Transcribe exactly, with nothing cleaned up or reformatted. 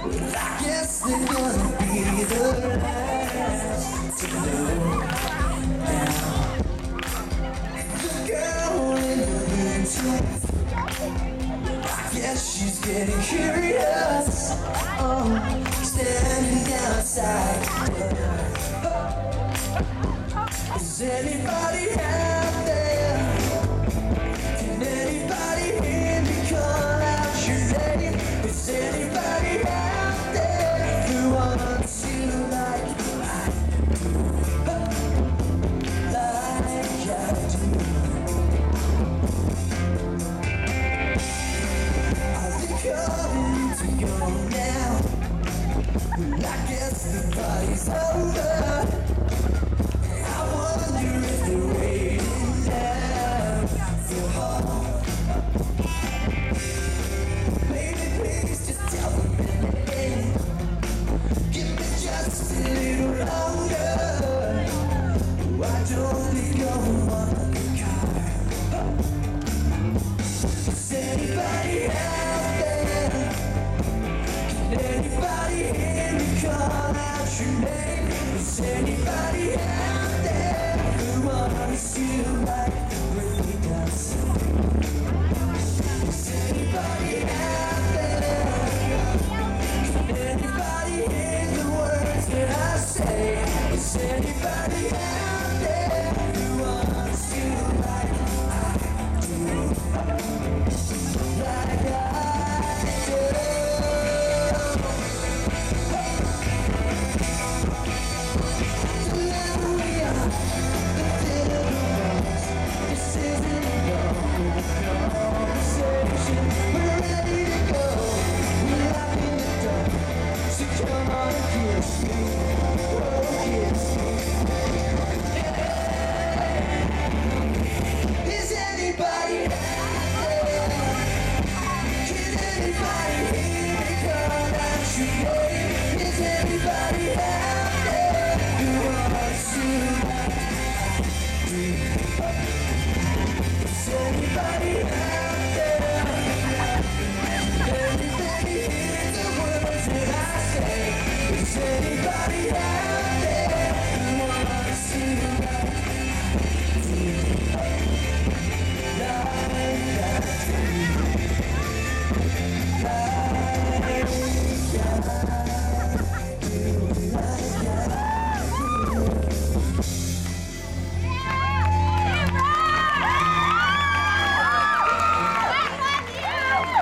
I guess they're gonna be the last to know. Now, the girl in the winter, I guess she's getting curious. Oh, standing outside. Is anybody out there? Can anybody hear me call out your name? Is anybody out there who wants you like I do? Like I do. Are they coming to go now? I guess the party's over. I wonder if they're waiting down for home. Maybe please just tell them anything. Give me just a little longer. Why don't we go on the car? Is anybody out there? Can anybody hear me call out your name? Is anybody out there who wants you like really does? Is anybody out